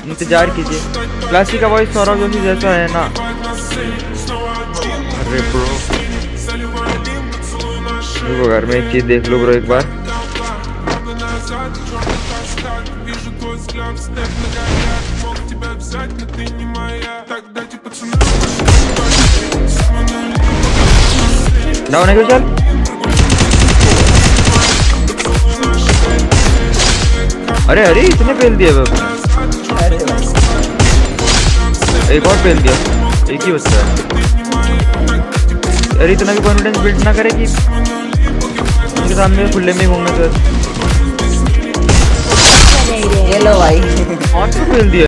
इंतजार कीजिए। क्लासिक का वॉइस सौरभ जोशी जैसा है ना। अरे ब्रो रुको, घर में एक चीज देख लो ब्रो एक बार। डाउन है क्या? चल अरे अरे इतने पेल दिए बाबू। एक और पेल दिया, एक ही बच्चा है। अरे इतना भी कॉन्फिडेंस बिल्ड ना करे कि उनके सामने खुले में घूमना। सर ये लो भाई और तो पेल दिया।